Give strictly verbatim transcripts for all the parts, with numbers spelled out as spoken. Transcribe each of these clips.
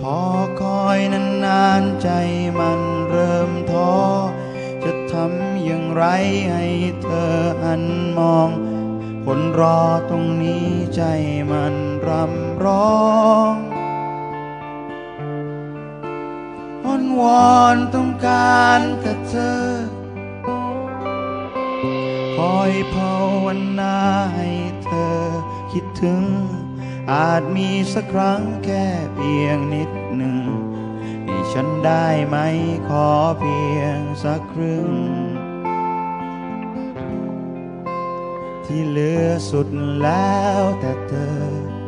อคอยนานๆใจมันเริ่มท้อจะทำอย่างไรให้เธอหันมองคนรอตรงนี้ใจมันรำร้องอ้อนวอนต้องการแต่เธอคอยภาวนาให้เธอคิดถึงอาจมีสักครั้งแค่เพียงนิดหนึ่งให้ฉันได้ไหมขอเพียงสักครึ่งที่เหลือสุดแล้วแต่เธอ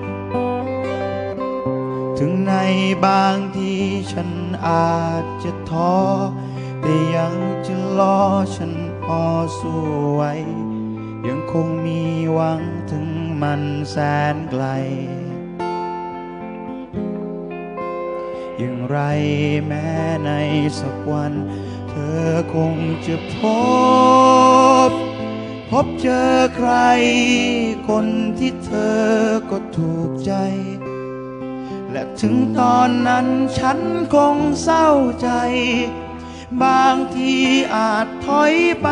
ถึงในบางที่ฉันอาจจะท้อแต่ยังจะรอฉันพอสู้ไว้ยังคงมีหวังถึงมันแสนไกลอย่างไรแม้ในสักวันเธอคงจะพบพบเจอใครคนที่เธอก็ถูกใจและถึงตอนนั้นฉันคงเศร้าใจบางทีอาจถอยไป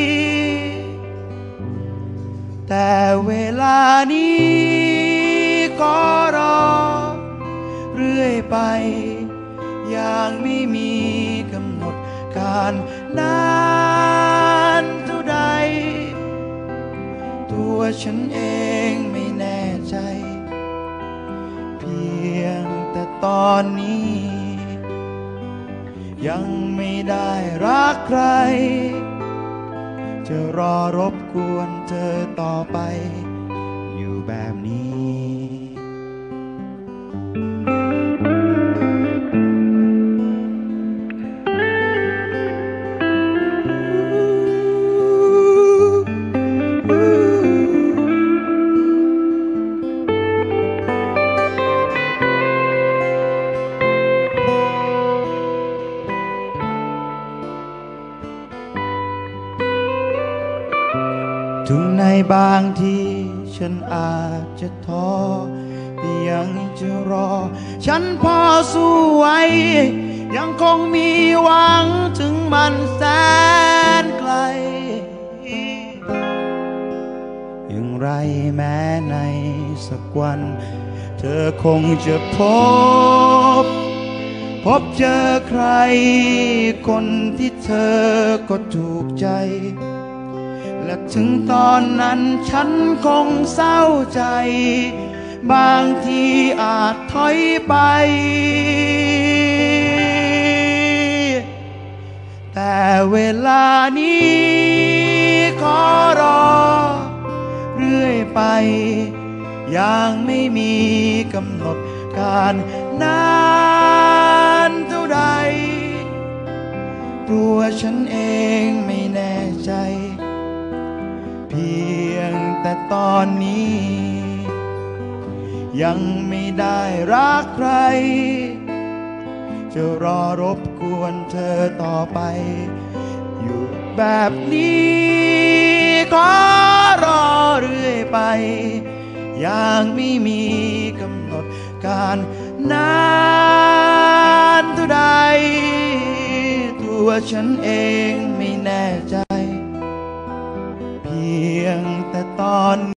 แต่เวลานี้ก็รอเรื่อยไปอย่างไม่มีกำหนดการนานเท่าใดตัวฉันเองไม่แน่ใจเพียงแต่ตอนนี้ยังไม่ได้รักใครจะรอรบกวนเธอต่อไปอยู่แบบนี้ถึงในบางที่ฉันอาจจะท้อแต่ยังจะรอฉันพอสู้ไว้ยังคงมีหวังถึงมันแสนไกลอย่างไรแม้ในสักวันเธอคงจะพบพบเจอใครคนที่เธอก็ถูกใจและถึงตอนนั้นฉันคงเศร้าใจบางทีอาจถอยไปแต่เวลานี้ขอรอเรื่อยไปยังไม่มีกำหนดการนานเท่าใดตัวฉันเองไม่แน่ใจเพียงแต่ตอนนี้ยังไม่ได้รักใครจะรอรบกวนเธอต่อไปอยู่แบบนี้ขอรอเรื่อยไปยังไม่มีกำหนดการนานเท่าใดตัวฉันเองไม่แน่ใจเพียงแต่ตอน